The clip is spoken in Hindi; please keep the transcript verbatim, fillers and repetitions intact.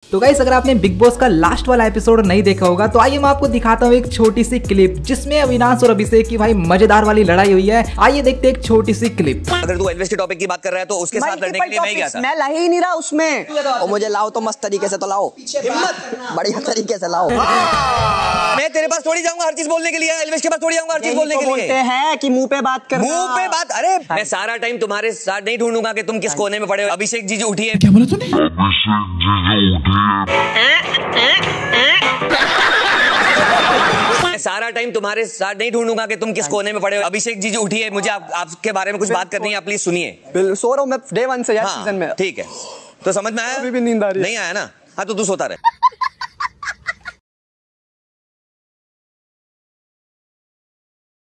तो गाइस अगर आपने बिग बॉस का लास्ट वाला एपिसोड नहीं देखा होगा तो आइए मैं आपको दिखाता हूँ एक छोटी सी क्लिप जिसमें अविनाश और अभिषेक की भाई मजेदार वाली लड़ाई हुई है। आइए देखते हैं एक छोटी सी क्लिप। अगर तू एल्विस के टॉपिक की बात कर रहा है तो उसके साथ लड़ने के लिए मैं गया था। मैं ला ही नहीं रहा उसमें। और मुझे लाओ तो मस्त तरीके से तो लाओ, बढ़िया तरीके से लाओ। मैं तेरे पास थोड़ी जाऊंगा हर चीज बोलने के लिए, एल्विस के पास थोड़ी जाऊंगा हर चीज बोलने के लिए। बोलते हैं कि मुंह पे बात कर, मुंह पे बात। अरे मैं सारा टाइम तुम्हारे साथ नहीं ढूंढूंगा कि तुम किस कोने में पड़े हो। अभिषेक जी जो उठिए। क्या बोला तूने? अभिषेक जी जो उठिए। मैं सारा टाइम तुम्हारे साथ नहीं ढूंढूंगा कि तुम किस कोने में पड़े हो। अभिषेक जी जो उठिए, मुझे आप, आपके बारे में कुछ बात करनी है, आप प्लीज सुनिए। सो रहा हूँ मैं डे वन से यार, हाँ, सीजन में। ठीक है, तो समझ में आया? अभी भी नींद आ रही है। नहीं आया ना? हाँ तो तू सोता रहे।